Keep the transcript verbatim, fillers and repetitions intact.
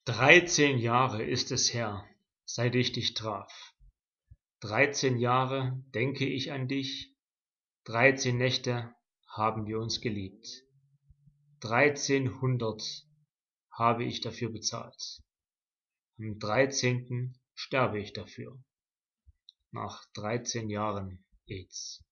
Dreizehn Jahre ist es her, seit ich dich traf. Dreizehn Jahre denke ich an dich, dreizehn Nächte haben wir uns geliebt. Dreizehnhundert habe ich dafür bezahlt. Am dreizehnten sterbe ich dafür. Nach dreizehn Jahren AIDS.